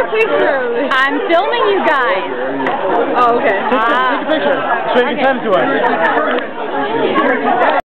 picture? I'm filming you guys. Oh, okay. Take a picture so you can send it to us.